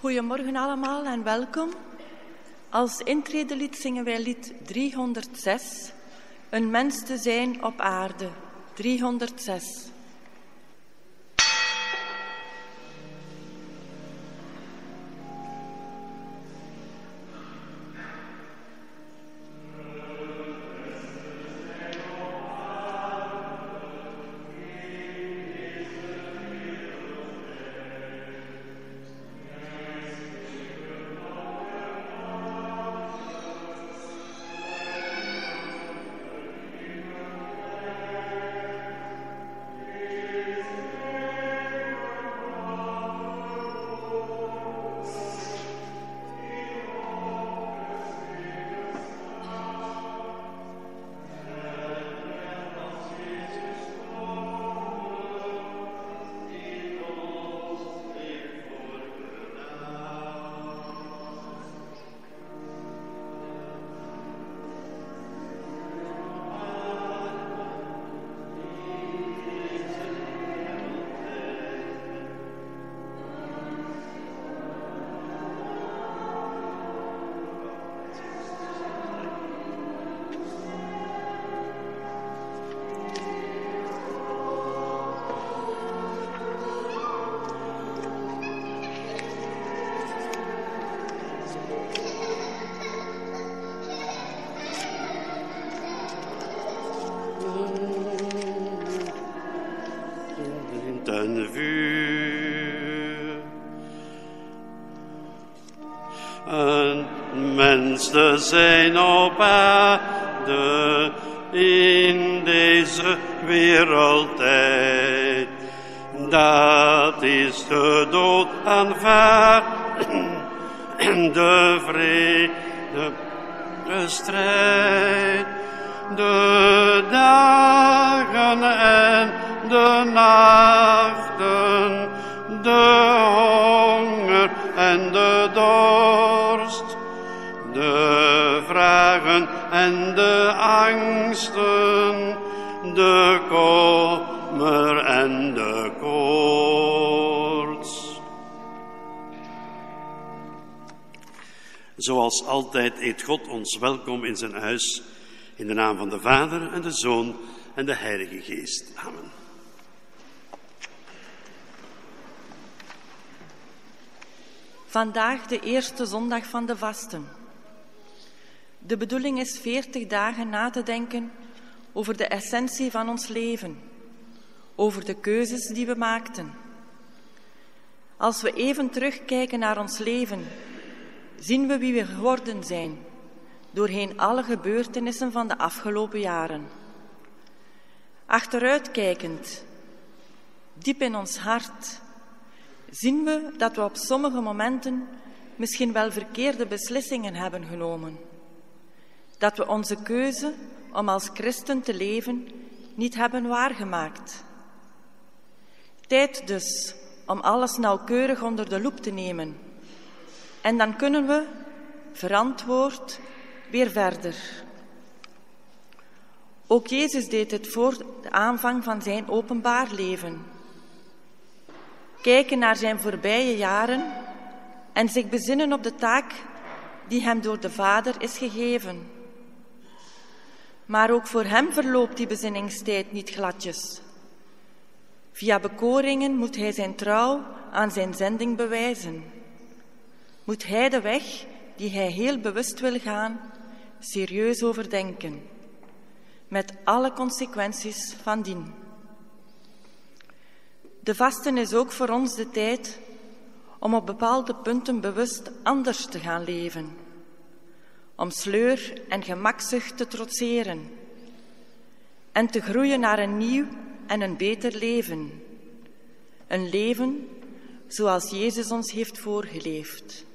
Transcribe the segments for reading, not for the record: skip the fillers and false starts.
Goedemorgen allemaal en welkom. Als intredelied zingen wij lied 306, Een mens te zijn op aarde, 306. Ten vuur. Een mens te zijn op aarde in deze wereldtijd, dat is de dood aanvaarden, de vrede, de strijd, de dagen en de nachten, de honger en de dorst, de vragen en de angsten, de kommer en de koorts. Zoals altijd heet God ons welkom in zijn huis, in de naam van de Vader en de Zoon en de Heilige Geest. Amen. Vandaag de eerste zondag van de vasten. De bedoeling is 40 dagen na te denken over de essentie van ons leven, over de keuzes die we maakten. Als we even terugkijken naar ons leven, zien we wie we geworden zijn, doorheen alle gebeurtenissen van de afgelopen jaren. Achteruitkijkend, diep in ons hart, zien we dat we op sommige momenten misschien wel verkeerde beslissingen hebben genomen. Dat we onze keuze om als christen te leven niet hebben waargemaakt. Tijd dus om alles nauwkeurig onder de loep te nemen. En dan kunnen we, verantwoord, weer verder. Ook Jezus deed het voor de aanvang van zijn openbaar leven. Kijken naar zijn voorbije jaren en zich bezinnen op de taak die hem door de Vader is gegeven. Maar ook voor hem verloopt die bezinningstijd niet gladjes. Via bekoringen moet hij zijn trouw aan zijn zending bewijzen. Moet hij de weg die hij heel bewust wil gaan, serieus overdenken, met alle consequenties van dien. De vasten is ook voor ons de tijd om op bepaalde punten bewust anders te gaan leven. Om sleur en gemakzucht te trotseren. En te groeien naar een nieuw en een beter leven. Een leven zoals Jezus ons heeft voorgeleefd.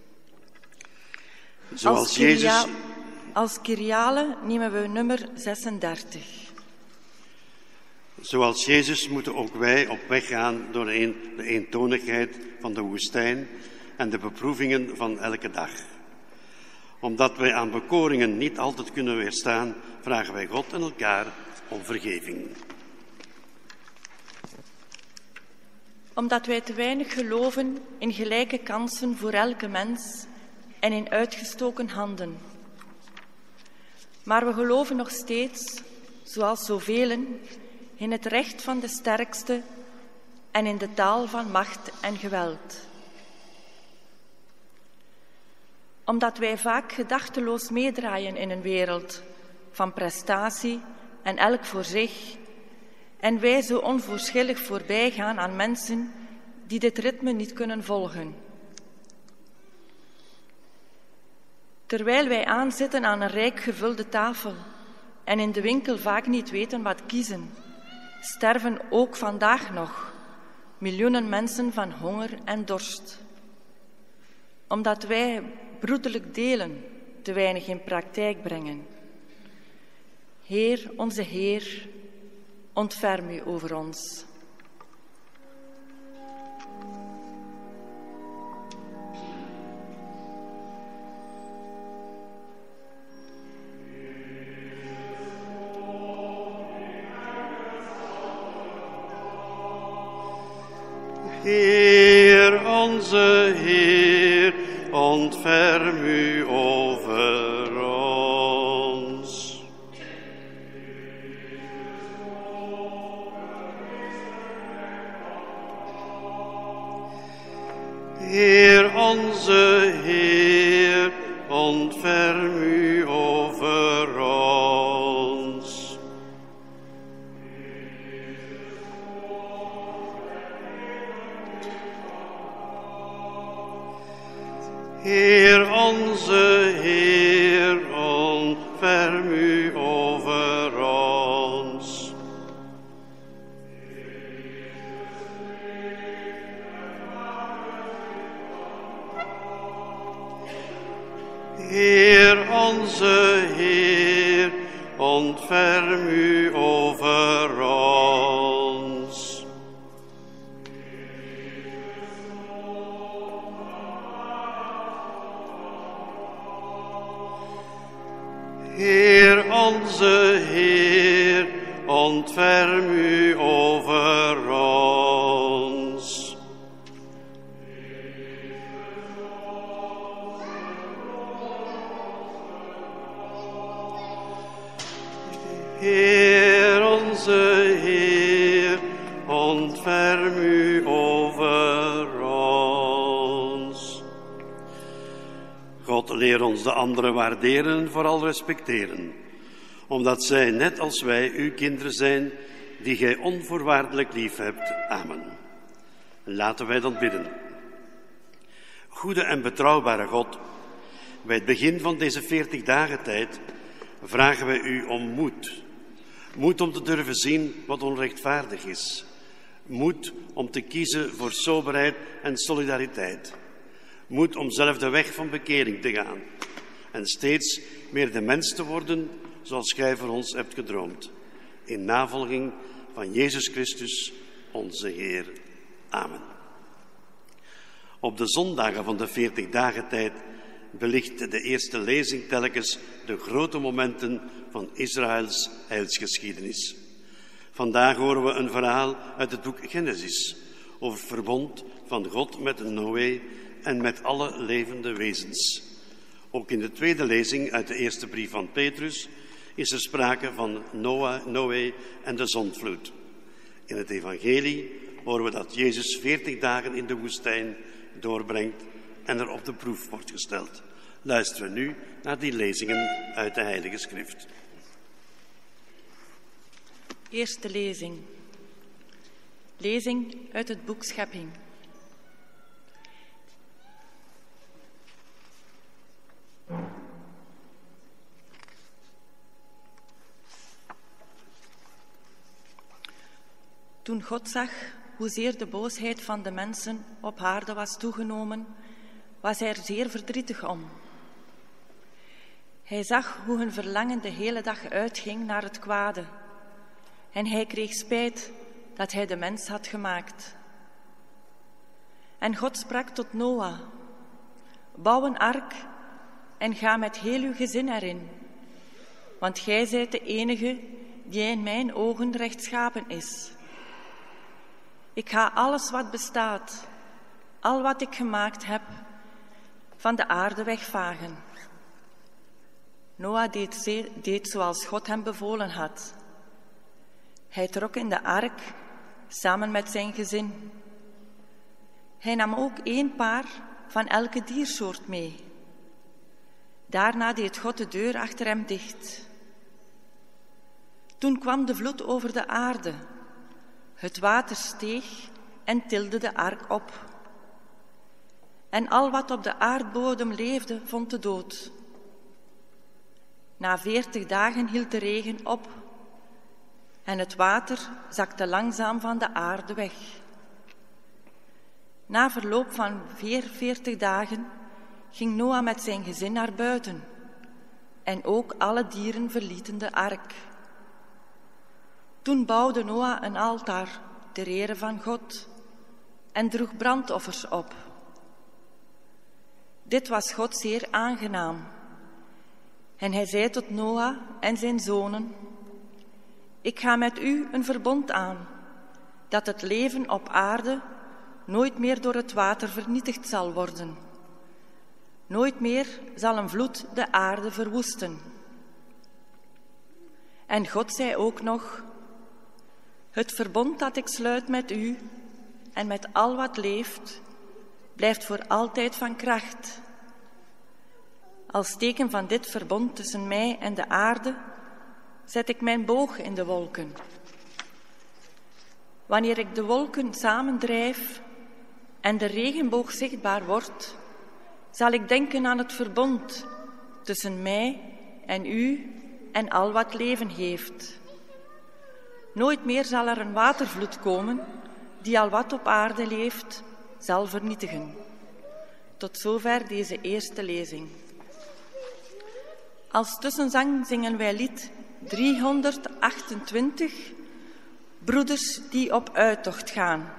Als Kyriale nemen we nummer 36. Zoals Jezus moeten ook wij op weg gaan door de eentonigheid van de woestijn en de beproevingen van elke dag. Omdat wij aan bekoringen niet altijd kunnen weerstaan, vragen wij God en elkaar om vergeving. Omdat wij te weinig geloven in gelijke kansen voor elke mens en in uitgestoken handen. Maar we geloven nog steeds, zoals zoveel, in het recht van de sterkste en in de taal van macht en geweld. Omdat wij vaak gedachteloos meedraaien in een wereld van prestatie en elk voor zich, en wij zo onverschillig voorbij gaan aan mensen die dit ritme niet kunnen volgen. Terwijl wij aanzitten aan een rijk gevulde tafel en in de winkel vaak niet weten wat kiezen, sterven ook vandaag nog miljoenen mensen van honger en dorst. Omdat wij broederlijk delen te weinig in praktijk brengen. Heer, onze Heer, ontferm u over ons. Heer, onze Heer, ontferm u over ons. Heer, onze Heer, ontferm u over ons. Heer, onze Heer, ontferm u over ons. Heer, onze Heer, ontferm u over ons. Heer, onze Heer, ontferm u over ons. Heer, onze Heer, ontferm u over ons. God, leer ons de anderen waarderen, vooral respecteren, omdat zij, net als wij, uw kinderen zijn, die gij onvoorwaardelijk lief hebt. Amen. Laten wij dan bidden. Goede en betrouwbare God, bij het begin van deze 40 dagen tijd vragen wij u om moed. Moed om te durven zien wat onrechtvaardig is. Moed om te kiezen voor soberheid en solidariteit. Moed om zelf de weg van bekering te gaan. En steeds meer de mens te worden zoals gij voor ons hebt gedroomd. In navolging van Jezus Christus, onze Heer. Amen. Op de zondagen van de 40 dagen tijd belicht de eerste lezing telkens de grote momenten van Israëls heilsgeschiedenis. Vandaag horen we een verhaal uit het boek Genesis over het verbond van God met Noé en met alle levende wezens. Ook in de tweede lezing uit de eerste brief van Petrus is er sprake van Noé en de zondvloed. In het evangelie horen we dat Jezus 40 dagen in de woestijn doorbrengt en er op de proef wordt gesteld. Luisteren we nu naar die lezingen uit de Heilige Schrift. Eerste lezing. Lezing uit het boek Schepping. Toen God zag hoezeer de boosheid van de mensen op aarde was toegenomen, was hij er zeer verdrietig om. Hij zag hoe hun verlangen de hele dag uitging naar het kwade. En hij kreeg spijt dat hij de mens had gemaakt. En God sprak tot Noah: bouw een ark en ga met heel uw gezin erin, want gij zijt de enige die in mijn ogen rechtschapen is. Ik ga alles wat bestaat, al wat ik gemaakt heb, van de aarde wegvagen. Noach deed zoals God hem bevolen had. Hij trok in de ark samen met zijn gezin. Hij nam ook 1 paar van elke diersoort mee. Daarna deed God de deur achter hem dicht. Toen kwam de vloed over de aarde. Het water steeg en tilde de ark op. En al wat op de aardbodem leefde, vond de dood. Na 40 dagen hield de regen op en het water zakte langzaam van de aarde weg. Na verloop van weer 40 dagen ging Noach met zijn gezin naar buiten en ook alle dieren verlieten de ark. Toen bouwde Noach een altaar ter ere van God en droeg brandoffers op. Dit was God zeer aangenaam. En hij zei tot Noach en zijn zonen: Ik ga met u een verbond aan, dat het leven op aarde nooit meer door het water vernietigd zal worden. Nooit meer zal een vloed de aarde verwoesten. En God zei ook nog: Het verbond dat ik sluit met u en met al wat leeft, blijft voor altijd van kracht. Als teken van dit verbond tussen mij en de aarde zet ik mijn boog in de wolken. Wanneer ik de wolken samendrijf en de regenboog zichtbaar wordt, zal ik denken aan het verbond tussen mij en u en al wat leven heeft. Nooit meer zal er een watervloed komen die al wat op aarde leeft, zal vernietigen. Tot zover deze eerste lezing. Als tussenzang zingen wij lied 328, Broeders die op uittocht gaan.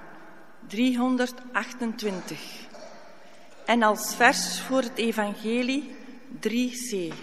328. En als vers voor het evangelie 3c.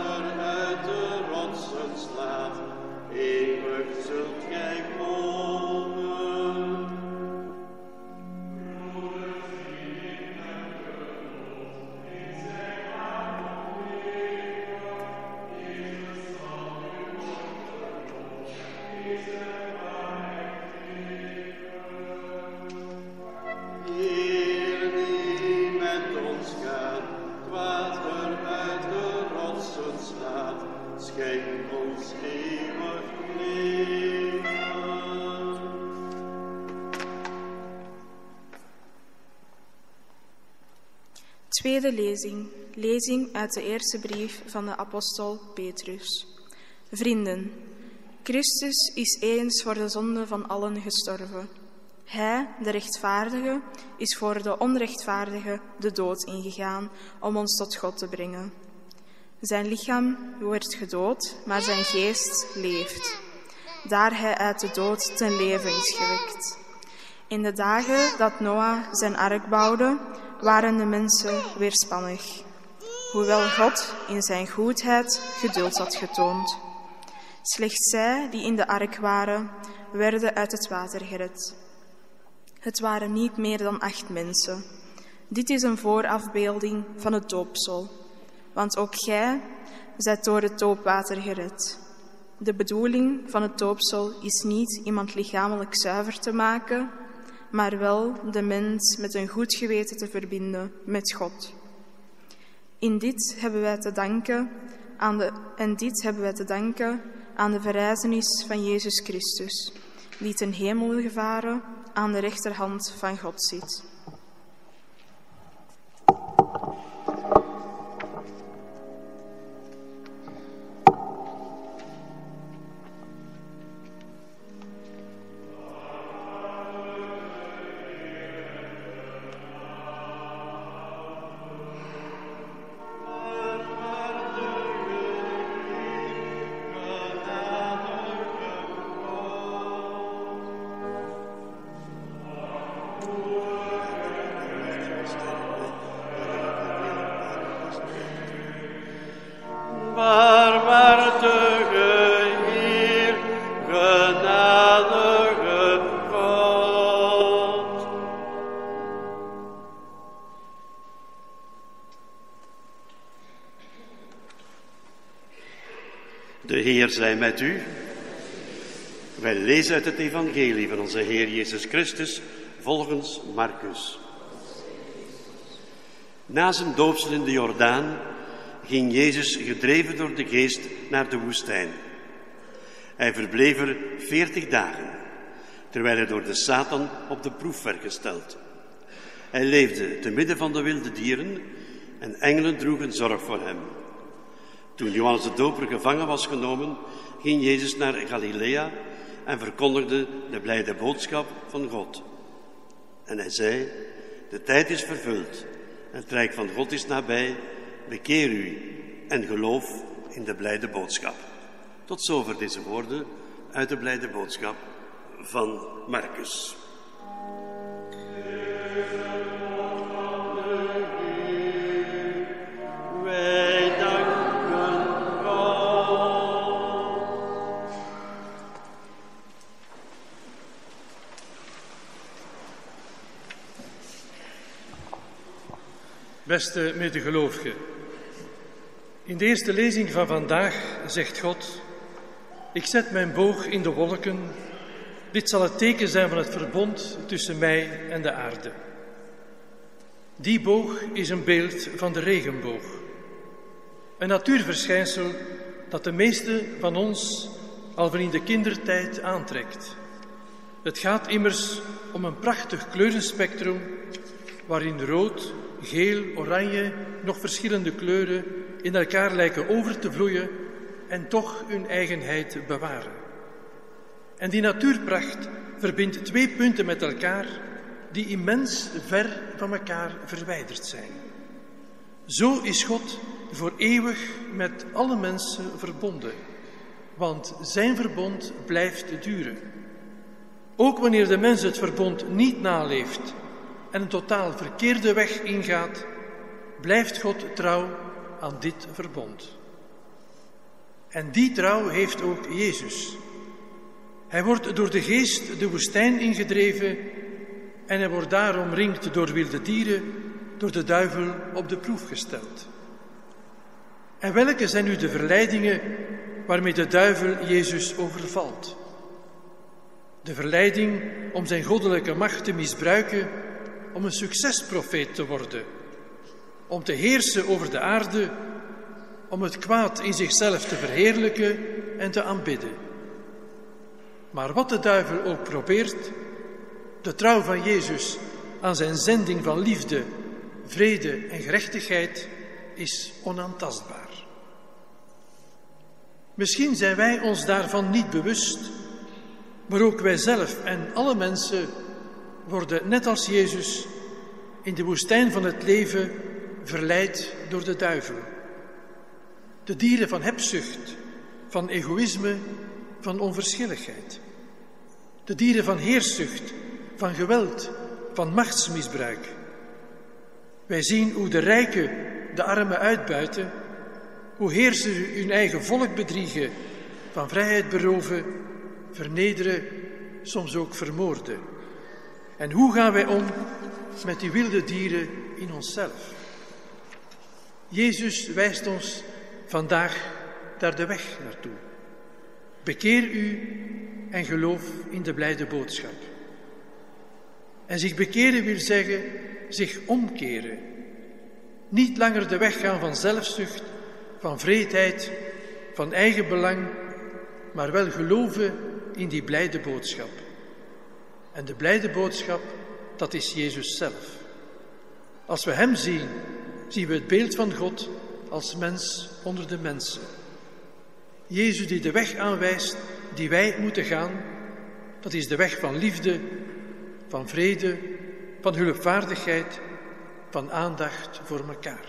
Eeuwig zult gij wonen. Tweede lezing. Lezing uit de eerste brief van de apostel Petrus. Vrienden, Christus is eens voor de zonde van allen gestorven. Hij, de rechtvaardige, is voor de onrechtvaardige de dood ingegaan om ons tot God te brengen. Zijn lichaam werd gedood, maar zijn geest leeft, daar hij uit de dood ten leven is gewekt. In de dagen dat Noach zijn ark bouwde, waren de mensen weerspannig, hoewel God in zijn goedheid geduld had getoond. Slechts zij die in de ark waren, werden uit het water gered. Het waren niet meer dan 8 mensen. Dit is een voorafbeelding van het doopsel, want ook gij zijt door het doopwater gered. De bedoeling van het doopsel is niet iemand lichamelijk zuiver te maken, maar wel de mens met een goed geweten te verbinden met God. Dit hebben wij te danken aan de verrijzenis van Jezus Christus, die ten hemel gevaren aan de rechterhand van God zit. De Heer zij met u. Wij lezen uit het evangelie van onze Heer Jezus Christus volgens Marcus. Na zijn doopsel in de Jordaan ging Jezus gedreven door de geest naar de woestijn. Hij verbleef er 40 dagen, terwijl hij door de Satan op de proef werd gesteld. Hij leefde te midden van de wilde dieren en engelen droegen zorg voor hem. Toen Johannes de Doper gevangen was genomen, ging Jezus naar Galilea en verkondigde de blijde boodschap van God. En hij zei, de tijd is vervuld en het rijk van God is nabij. Bekeer u en geloof in de blijde boodschap. Tot zover deze woorden uit de blijde boodschap van Marcus. Wij danken God. Beste medegelovigen, in de eerste lezing van vandaag zegt God: ik zet mijn boog in de wolken. Dit zal het teken zijn van het verbond tussen mij en de aarde. Die boog is een beeld van de regenboog. Een natuurverschijnsel dat de meesten van ons al van in de kindertijd aantrekt. Het gaat immers om een prachtig kleurenspectrum waarin rood, geel, oranje, nog verschillende kleuren in elkaar lijken over te vloeien en toch hun eigenheid bewaren. En die natuurpracht verbindt 2 punten met elkaar die immens ver van elkaar verwijderd zijn. Zo is God voor eeuwig met alle mensen verbonden, want zijn verbond blijft duren. Ook wanneer de mens het verbond niet naleeft en een totaal verkeerde weg ingaat, blijft God trouw aan dit verbond. En die trouw heeft ook Jezus. Hij wordt door de geest de woestijn ingedreven en hij wordt daar omringd door wilde dieren, door de duivel op de proef gesteld. En welke zijn nu de verleidingen waarmee de duivel Jezus overvalt? De verleiding om zijn goddelijke macht te misbruiken, om een succesprofeet te worden, om te heersen over de aarde, om het kwaad in zichzelf te verheerlijken en te aanbidden. Maar wat de duivel ook probeert, de trouw van Jezus aan zijn zending van liefde, vrede en gerechtigheid is onaantastbaar. Misschien zijn wij ons daarvan niet bewust, maar ook wij zelf en alle mensen worden, net als Jezus, in de woestijn van het leven verleid door de duivel. De dieren van hebzucht, van egoïsme, van onverschilligheid. De dieren van heerszucht, van geweld, van machtsmisbruik. Wij zien hoe de rijken de armen uitbuiten, hoe heersers hun eigen volk bedriegen, van vrijheid beroven, vernederen, soms ook vermoorden. En hoe gaan wij om met die wilde dieren in onszelf? Jezus wijst ons vandaag daar de weg naartoe. Bekeer u en geloof in de blijde boodschap. En zich bekeren wil zeggen zich omkeren. Niet langer de weg gaan van zelfzucht, van vreedheid, van eigen belang, maar wel geloven in die blijde boodschap. En de blijde boodschap, dat is Jezus zelf. Als we Hem zien, zien we het beeld van God als mens onder de mensen. Jezus die de weg aanwijst die wij moeten gaan, dat is de weg van liefde, van vrede, van hulpvaardigheid, van aandacht voor elkaar.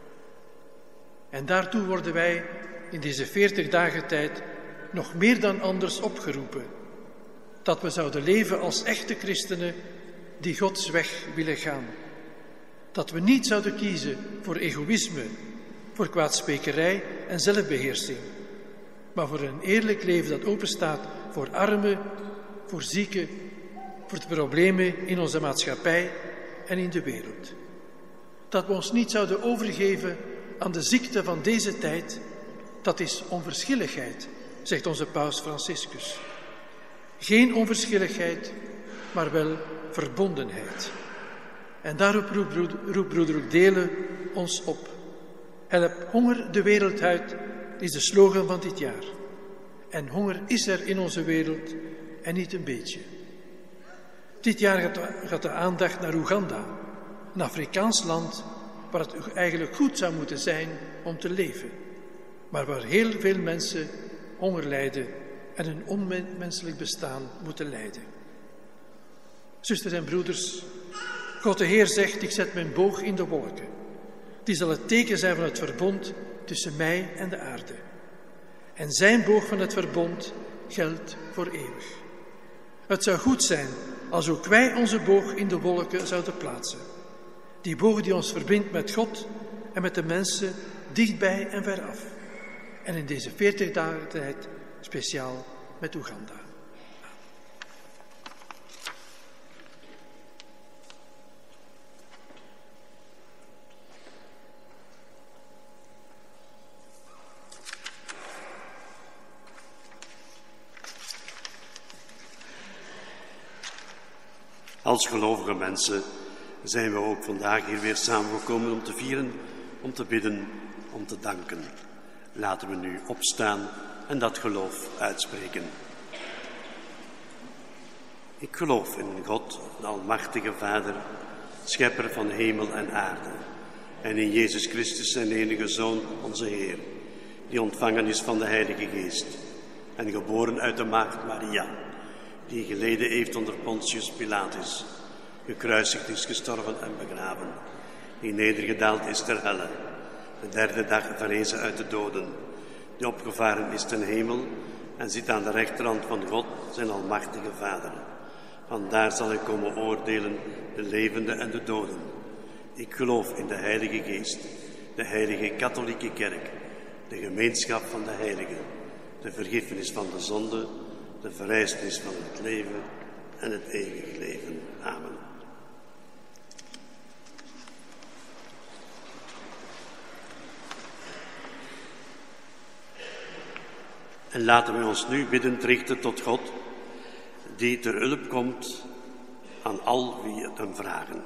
En daartoe worden wij in deze 40 dagen tijd nog meer dan anders opgeroepen. Dat we zouden leven als echte christenen die Gods weg willen gaan. Dat we niet zouden kiezen voor egoïsme, voor kwaadsprekerij en zelfbeheersing, maar voor een eerlijk leven dat openstaat voor armen, voor zieken, voor de problemen in onze maatschappij en in de wereld. Dat we ons niet zouden overgeven aan de ziekte van deze tijd, dat is onverschilligheid, zegt onze paus Franciscus. Geen onverschilligheid, maar wel verbondenheid. En daarop roept broeder Delen ons op. Help honger de wereld uit, is de slogan van dit jaar. En honger is er in onze wereld en niet een beetje. Dit jaar gaat de aandacht naar Oeganda, een Afrikaans land waar het eigenlijk goed zou moeten zijn om te leven, maar waar heel veel mensen honger lijden en een onmenselijk bestaan moeten leiden. Zusters en broeders, God de Heer zegt, ik zet mijn boog in de wolken. Die zal het teken zijn van het verbond tussen mij en de aarde. En zijn boog van het verbond geldt voor eeuwig. Het zou goed zijn als ook wij onze boog in de wolken zouden plaatsen. Die boog die ons verbindt met God en met de mensen dichtbij en veraf. En in deze 40 dagen tijd speciaal met Oeganda. Als gelovige mensen zijn we ook vandaag hier weer samengekomen om te vieren, om te bidden, om te danken. Laten we nu opstaan en dat geloof uitspreken. Ik geloof in God, de almachtige Vader, schepper van hemel en aarde. En in Jezus Christus, zijn enige Zoon, onze Heer, die ontvangen is van de Heilige Geest en geboren uit de maagd Maria, die geleden heeft onder Pontius Pilatus, gekruisigd is, gestorven en begraven, die nedergedaald is ter helle, de derde dag verrezen uit de doden, die opgevaren is ten hemel en zit aan de rechterhand van God, zijn almachtige Vader. Vandaar zal hij komen oordelen de levenden en de doden. Ik geloof in de Heilige Geest, de heilige katholieke kerk, de gemeenschap van de heiligen, de vergiffenis van de zonde, de verrijzenis van het leven en het eeuwig leven. Amen. En laten we ons nu biddend richten tot God, die ter hulp komt aan al wie het hem vragen.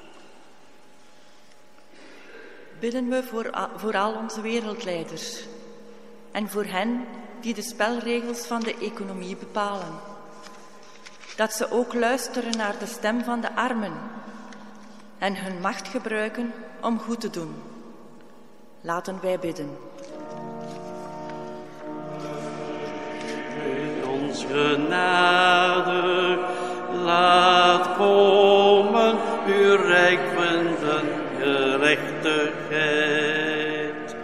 Bidden we voor al onze wereldleiders en voor hen die de spelregels van de economie bepalen. Dat ze ook luisteren naar de stem van de armen en hun macht gebruiken om goed te doen. Laten wij bidden. In ons genade, laat komen uw rijk van gerechtigheid.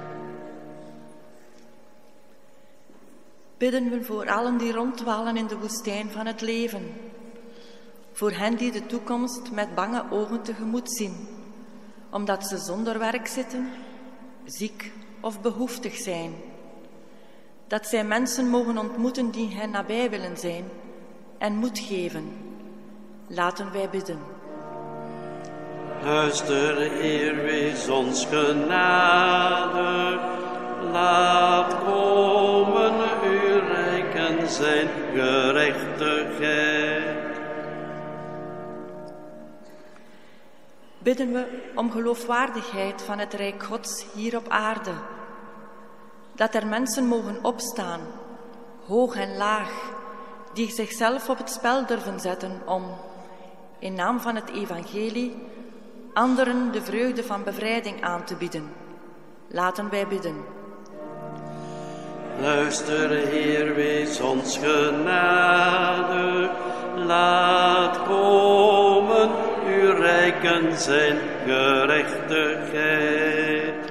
Bidden we voor allen die ronddwalen in de woestijn van het leven. Voor hen die de toekomst met bange ogen tegemoet zien, omdat ze zonder werk zitten, ziek of behoeftig zijn. Dat zij mensen mogen ontmoeten die hen nabij willen zijn en moed geven. Laten wij bidden. Luister, Heer, wees ons genade. Laat komen uw rijk en zijn gerechtigheid. Bidden we om geloofwaardigheid van het Rijk Gods hier op aarde. Dat er mensen mogen opstaan, hoog en laag, die zichzelf op het spel durven zetten om, in naam van het evangelie, anderen de vreugde van bevrijding aan te bieden. Laten wij bidden. Luister, Heer, wees ons genade. Laat komen uw rijk en zijn gerechtigheid.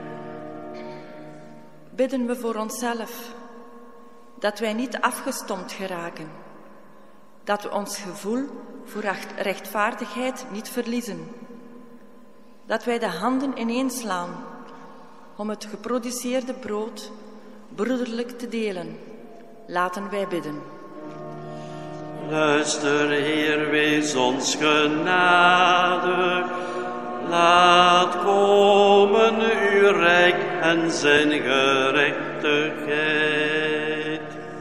Bidden we voor onszelf, dat wij niet afgestompt geraken, dat we ons gevoel voor rechtvaardigheid niet verliezen, dat wij de handen ineenslaan om het geproduceerde brood broederlijk te delen. Laten wij bidden. Luister, Heer, wees ons genade. Laat komen uw rijk en zijn gerechtigheid.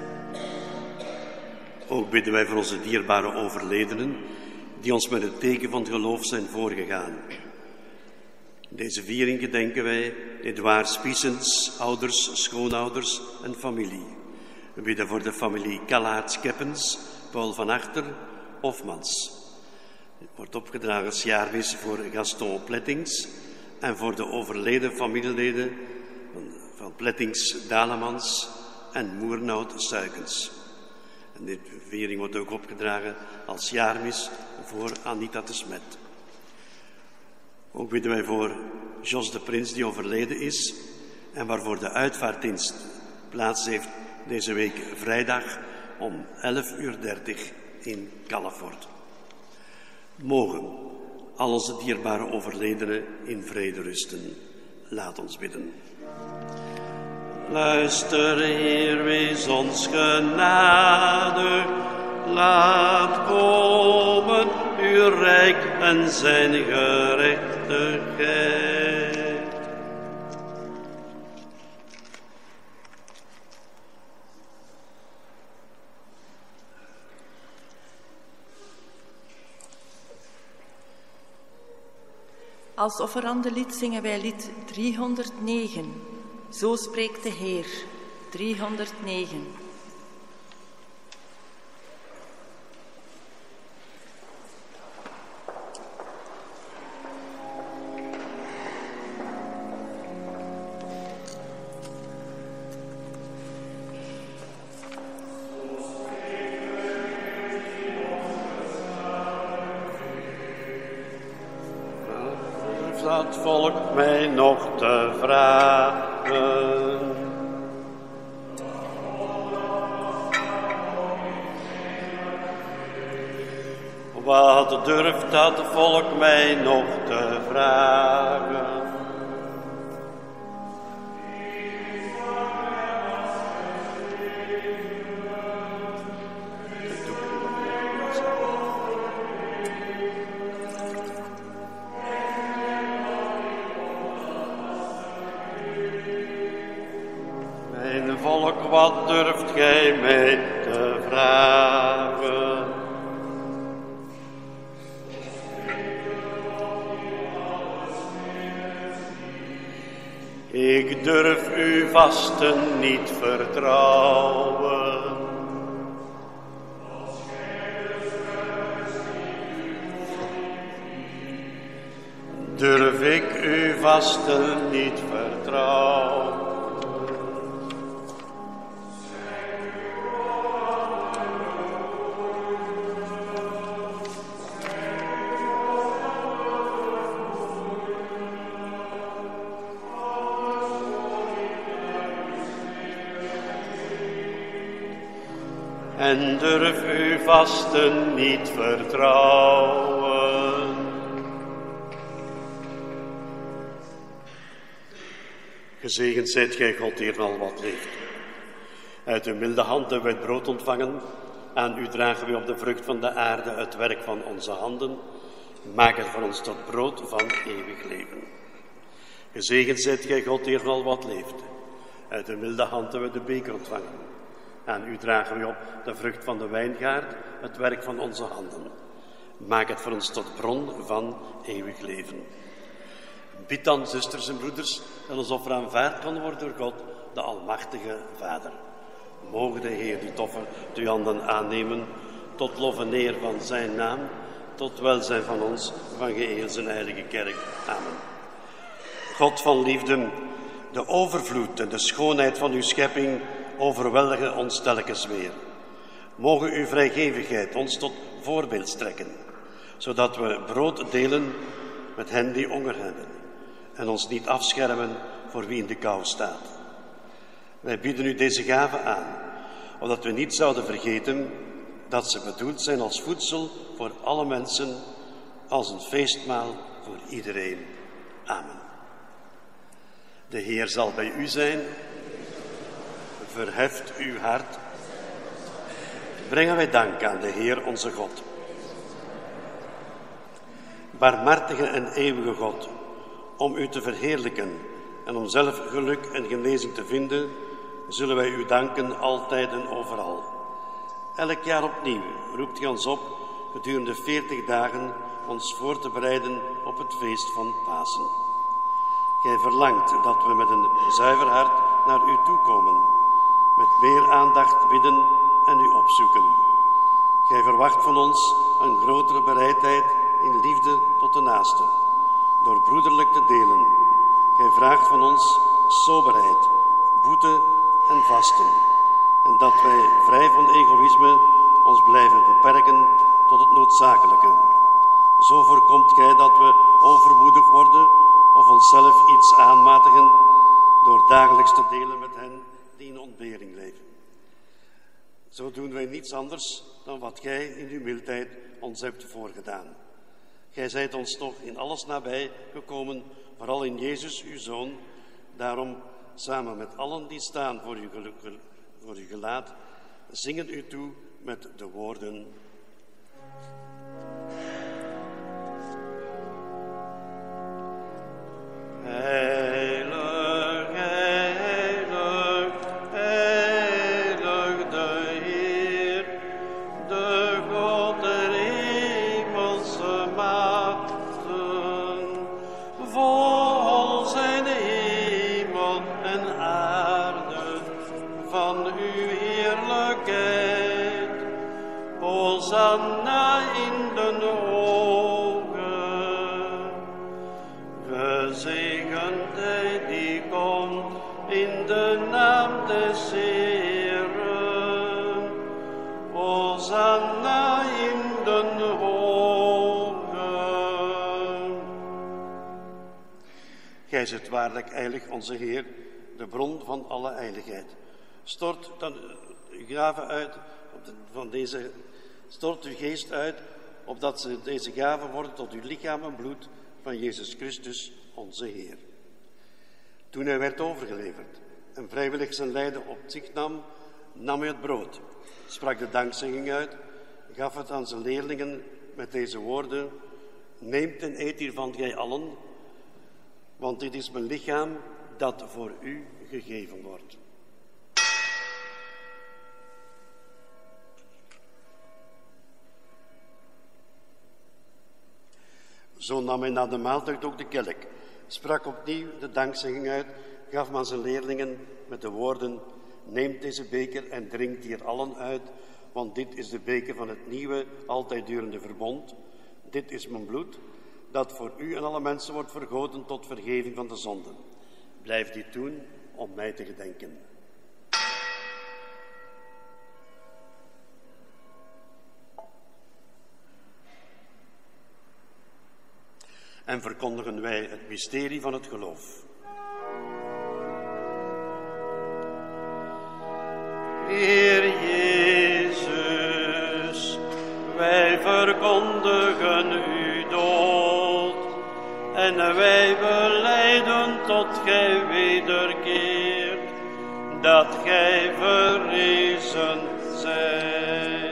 Ook bidden wij voor onze dierbare overledenen, die ons met het teken van het geloof zijn voorgegaan. In deze viering gedenken wij Edouard Spiessens, ouders, schoonouders en familie. We bidden voor de familie Kallaerts-Keppens, Paul van Achter, Hofmans. Het wordt opgedragen als jaarmis voor Gaston Plettings en voor de overleden familieleden van Plettings Dalemans en Moernout Suikens. En deze viering wordt ook opgedragen als jaarmis voor Anita de Smet. Ook bidden wij voor Jos de Prins die overleden is en waarvoor de uitvaartdienst plaats heeft deze week vrijdag om 11:30 in Calafort. Mogen al onze dierbare overledenen in vrede rusten. Laat ons bidden. Luister, Heer, wees ons genade. Laat komen uw rijk en zijn gerechtigheid. Als offerandelied zingen wij lied 309. Zo spreekt de Heer. 309. Dat volk mij nog te vragen. Wat durft dat volk mij nog te vragen? Volk, wat durft gij mij te vragen? Ik durf uw vasten niet vertrouwen. Durf ik uw vasten niet vertrouwen. En durf uw vasten niet vertrouwen. Gezegend zijt gij, God, Heer van al wat leeft. Uit uw milde hand hebben wij het brood ontvangen. Aan u dragen wij op de vrucht van de aarde het werk van onze handen. Maak het voor ons tot brood van eeuwig leven. Gezegend zijt gij, God, Heer van al wat leeft. Uit uw milde hand hebben we de beker ontvangen. Aan u dragen wij op de vrucht van de wijngaard, het werk van onze handen. Maak het voor ons tot bron van eeuwig leven. Bid dan, zusters en broeders, dat ons offer aanvaard kan worden door God, de Almachtige Vader. Mogen de Heer die offer uit uw handen aannemen, tot lof en eer van zijn naam, tot welzijn van ons, van geheel zijn heilige kerk. Amen. God van liefde, de overvloed en de schoonheid van uw schepping overweldigen ons telkens weer. Mogen uw vrijgevigheid ons tot voorbeeld strekken, zodat we brood delen met hen die honger hebben en ons niet afschermen voor wie in de kou staat. Wij bieden u deze gave aan, opdat we niet zouden vergeten dat ze bedoeld zijn als voedsel voor alle mensen, als een feestmaal voor iedereen. Amen. De Heer zal bij u zijn. Verheft uw hart. Brengen wij dank aan de Heer onze God. Barmhartige en eeuwige God, om u te verheerlijken en om zelf geluk en genezing te vinden, zullen wij u danken altijd en overal. Elk jaar opnieuw roept gij ons op gedurende 40 dagen ons voor te bereiden op het feest van Pasen. Gij verlangt dat we met een zuiver hart naar u toekomen, met meer aandacht bidden en u opzoeken. Gij verwacht van ons een grotere bereidheid in liefde tot de naaste, door broederlijk te delen. Gij vraagt van ons soberheid, boete en vasten, en dat wij vrij van egoïsme ons blijven beperken tot het noodzakelijke. Zo voorkomt gij dat we overmoedig worden of onszelf iets aanmatigen door dagelijks te delen met hen die in ontbering leven. Zo doen wij niets anders dan wat gij in uw mildheid ons hebt voorgedaan. Gij zijt ons toch in alles nabij gekomen, vooral in Jezus, uw Zoon. Daarom, samen met allen die staan voor uw gelaat, zingen u toe met de woorden: Heilig, heilig, heilig de Heer, de God der hemelse machten. Vol zijn hemel en aarde van uw heerlijkheid. Hosanna in de hogen. Gezegend hij die komt in de naam des Heeren. Hosanna in de hogen. Gij zijt waarlijk heilig, onze Heer, de bron van alle heiligheid. Stort dan uw gave uit stort uw geest uit, opdat ze deze gave worden tot uw lichaam en bloed van Jezus Christus, onze Heer. Toen hij werd overgeleverd en vrijwillig zijn lijden op zich nam, nam hij het brood, sprak de dankzegging uit, gaf het aan zijn leerlingen met deze woorden: Neemt en eet hiervan gij allen, want dit is mijn lichaam dat voor u gegeven wordt. Zo nam hij na de maaltijd ook de kelk, sprak opnieuw de dankzegging uit, gaf hem aan zijn leerlingen met de woorden: Neemt deze beker en drinkt hier allen uit, want dit is de beker van het nieuwe, altijd durende verbond. Dit is mijn bloed, dat voor u en alle mensen wordt vergoten tot vergeving van de zonden. Blijf dit doen om mij te gedenken. En verkondigen wij het mysterie van het geloof. Heer Jezus, wij verkondigen uw dood en wij belijden tot gij wederkeert, dat gij verrezen zijt.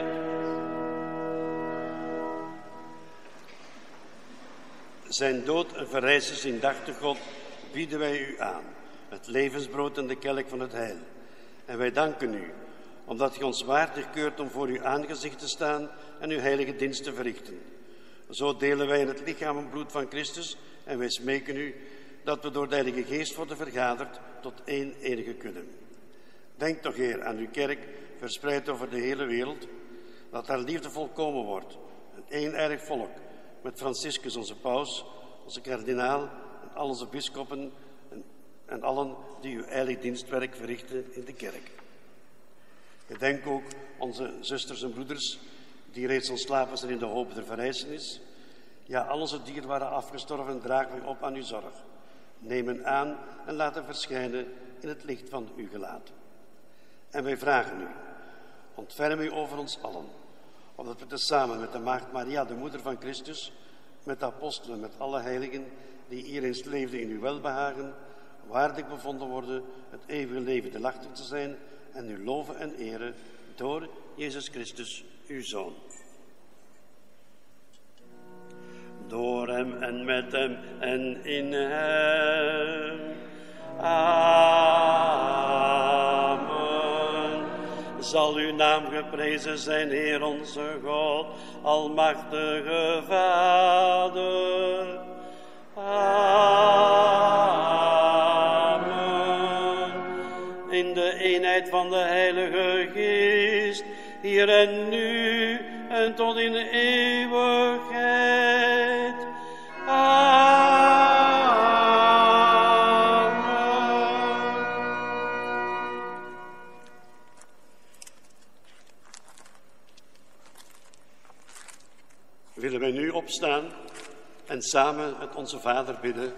Zijn dood en verrijzenis indachtig God bieden wij u aan, het levensbrood en de kelk van het heil. En wij danken u, omdat u ons waardig keurt om voor uw aangezicht te staan en uw heilige dienst te verrichten. Zo delen wij in het lichaam en bloed van Christus en wij smeken u dat we door de Heilige Geest worden vergaderd tot één enige kudde. Denk toch, Heer, aan uw kerk, verspreid over de hele wereld, dat haar liefde volkomen wordt, een eenijdig volk, met Franciscus, onze paus, onze kardinaal en al onze bisschoppen en allen die uw heilig dienstwerk verrichten in de kerk. Gedenk ook onze zusters en broeders die reeds ontslapen zijn in de hoop der verrijzenis. Ja, al onze dierbaren afgestorven dragen wij op aan uw zorg. Neem hen aan en laat hen verschijnen in het licht van uw gelaat. En wij vragen u, ontferm u over ons allen, opdat we tezamen met de Maagd Maria, de moeder van Christus, met de apostelen, met alle heiligen die hier eens leefden in uw welbehagen, waardig bevonden worden het eeuwige leven delachtig te zijn en u loven en eren door Jezus Christus, uw Zoon. Door hem en met hem en in hem. Amen. Zal uw naam geprezen zijn, Heer onze God, almachtige Vader. Amen. In de eenheid van de Heilige Geest, hier en nu en tot in eeuwigheid. Amen. Willen wij nu opstaan en samen met onze Vader bidden?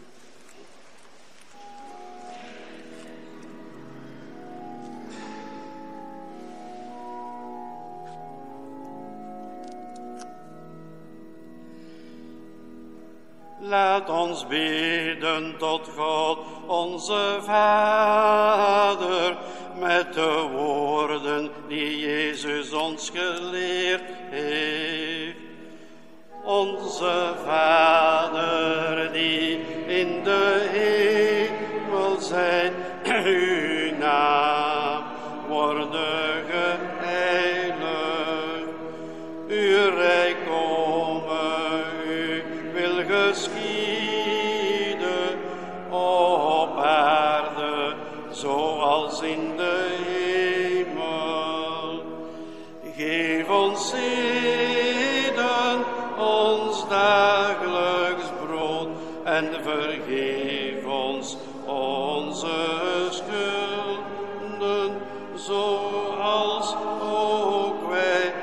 Laat ons bidden tot God, onze Vader, met de woorden die Jezus ons geleerd heeft. Onze Vader, die in de hemel zijt, uw naam worden geheiligd. Uw rijk komen, uw wil geschieden op aarde, zoals in de hemel. Geef ons heden ons dagelijks brood en vergeef ons onze schulden, zoals ook wij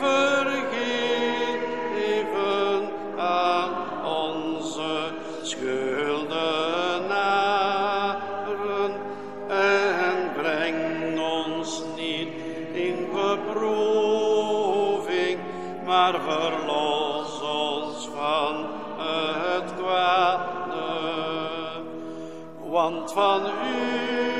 vergeven aan onze schuldenaren. En breng ons niet in beproeving, maar verlos ons van het kwade. Want van u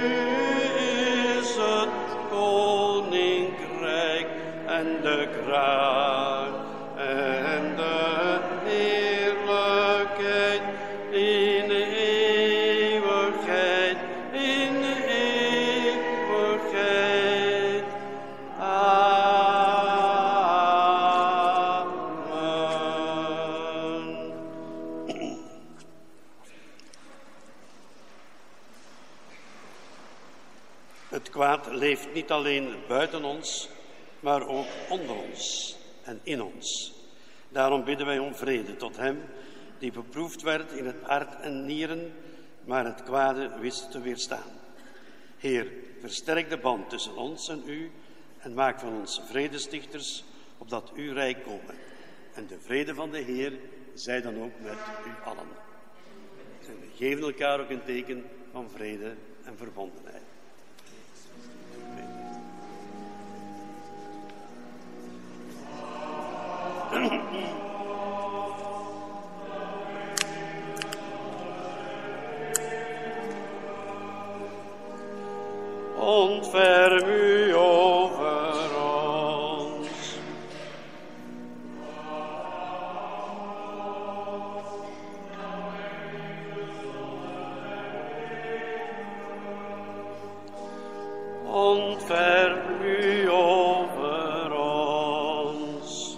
is het koninkrijk en de kracht en de heerlijkheid in eeuwigheid, in eeuwigheid. Amen. Het kwaad leeft niet alleen buiten ons, maar ook onder ons en in ons. Daarom bidden wij om vrede tot hem die beproefd werd in het hart en nieren, maar het kwade wist te weerstaan. Heer, versterk de band tussen ons en u en maak van ons vredestichters, opdat uw rijk komen. En de vrede van de Heer zij dan ook met u allen. En we geven elkaar ook een teken van vrede en verbondenheid. Ontferm u over ons. Ontferm u over ons.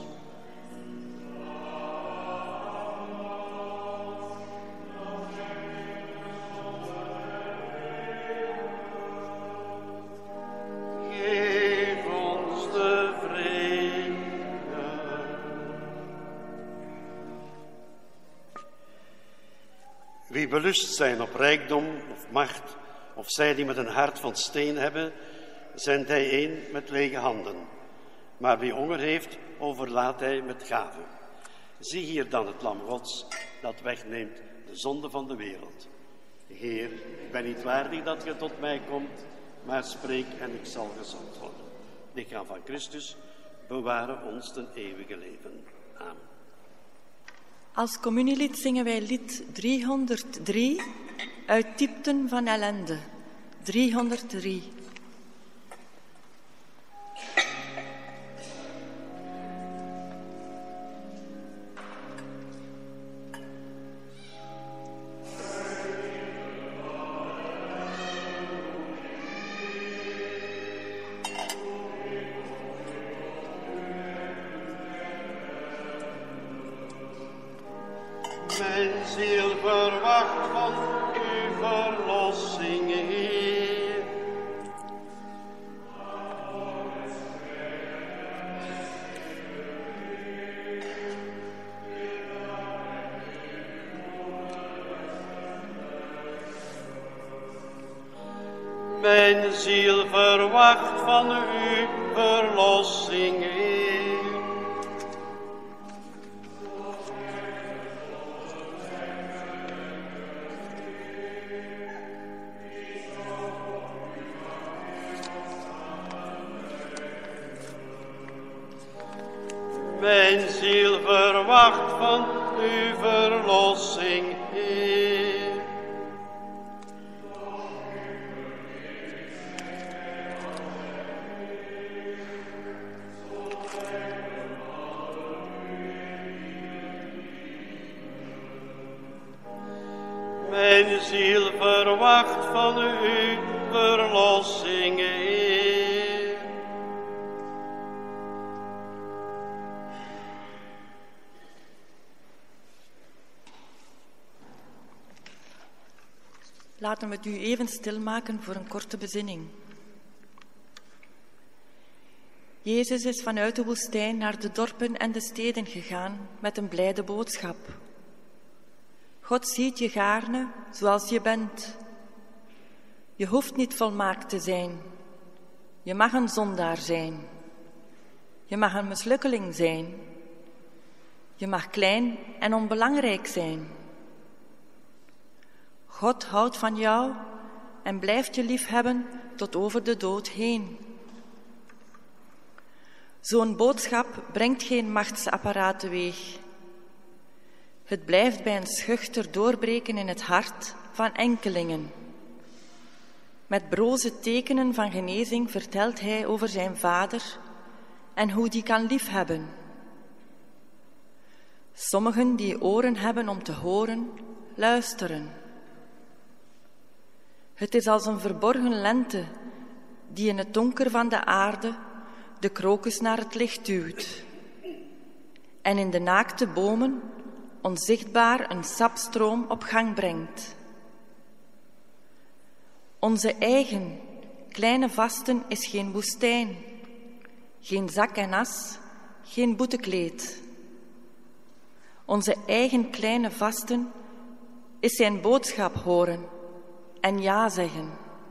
Geef ons de vrede. Wie belust zijn op rijkdom of macht, of zij die met een hart van steen hebben, zendt hij een met lege handen. Maar wie honger heeft, overlaat hij met gaven. Zie hier dan het lam Gods, dat wegneemt de zonde van de wereld. Heer, ik ben niet waardig dat je tot mij komt, maar spreek en ik zal gezond worden. Lichaam van Christus, beware ons ten eeuwige leven. Amen. Als communielied zingen wij lied 303 uit Diepten van ellende. 303. Mijn ziel verwacht van uw verlossing, Heer. Mijn ziel verwacht van uw verlossing, Heer. Mijn ziel verwacht van uw verlossing, Heer. Mijn ziel verwacht van uw verlossing, Heer. Laten we het u even stilmaken voor een korte bezinning. Jezus is vanuit de woestijn naar de dorpen en de steden gegaan met een blijde boodschap. God ziet je gaarne zoals je bent. Je hoeft niet volmaakt te zijn. Je mag een zondaar zijn. Je mag een mislukkeling zijn. Je mag klein en onbelangrijk zijn. God houdt van jou en blijft je liefhebben tot over de dood heen. Zo'n boodschap brengt geen machtsapparaat teweeg. Het blijft bij een schuchter doorbreken in het hart van enkelingen. Met broze tekenen van genezing vertelt hij over zijn vader en hoe die kan liefhebben. Sommigen die oren hebben om te horen, luisteren. Het is als een verborgen lente die in het donker van de aarde de krokus naar het licht duwt. En in de naakte bomen onzichtbaar een sapstroom op gang brengt. Onze eigen kleine vasten is geen woestijn, geen zak en as, geen boetekleed. Onze eigen kleine vasten is zijn boodschap horen en ja zeggen.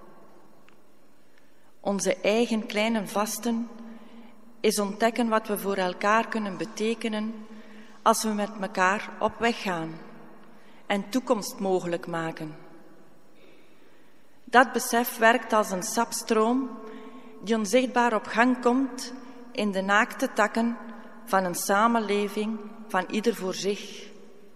Onze eigen kleine vasten is ontdekken wat we voor elkaar kunnen betekenen als we met elkaar op weg gaan en toekomst mogelijk maken. Dat besef werkt als een sapstroom die onzichtbaar op gang komt in de naakte takken van een samenleving van ieder voor zich.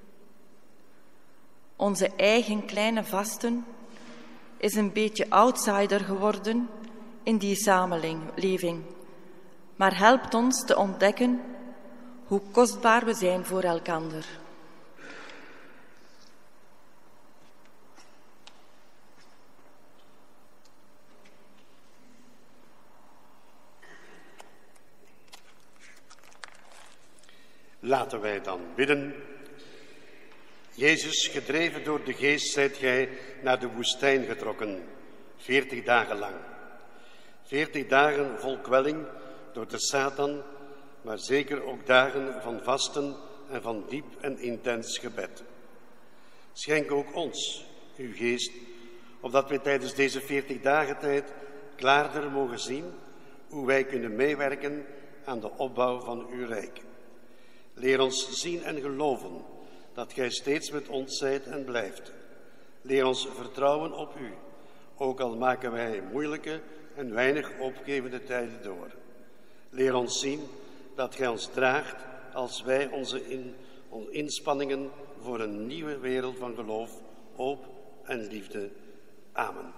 Onze eigen kleine vasten is een beetje outsider geworden in die samenleving, maar helpt ons te ontdekken hoe kostbaar we zijn voor elkander. Laten wij dan bidden. Jezus, gedreven door de Geest, zijt gij naar de woestijn getrokken, 40 dagen lang. 40 dagen vol kwelling door de Satan, maar zeker ook dagen van vasten en van diep en intens gebed. Schenk ook ons, uw Geest, opdat wij tijdens deze 40 dagen tijd klaarder mogen zien hoe wij kunnen meewerken aan de opbouw van uw rijk. Leer ons zien en geloven dat gij steeds met ons zijt en blijft. Leer ons vertrouwen op u, ook al maken wij moeilijke en weinig opgevende tijden door. Leer ons zien dat gij ons draagt als wij onze inspanningen voor een nieuwe wereld van geloof, hoop en liefde. Amen.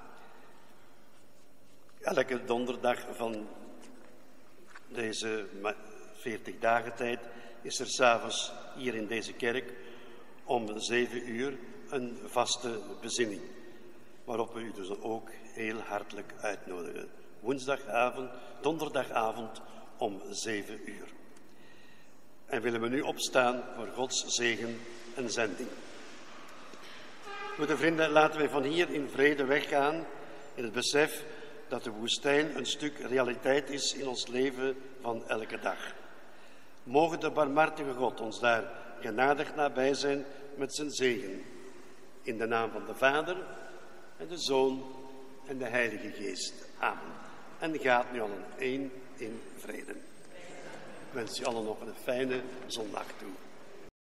Elke donderdag van deze 40 dagen tijd is er 's avonds hier in deze kerk om 7 uur een vaste bezinning, waarop we u dus ook heel hartelijk uitnodigen. Donderdagavond om 7 uur. En willen we nu opstaan voor Gods zegen en zending. Goede vrienden, laten wij van hier in vrede weggaan in het besef dat de woestijn een stuk realiteit is in ons leven van elke dag. Mogen de barmhartige God ons daar genadig nabij zijn met zijn zegen. In de naam van de Vader en de Zoon en de Heilige Geest. Amen. En gaat nu allen één in vrede. Ik wens u allen nog een fijne zondag toe.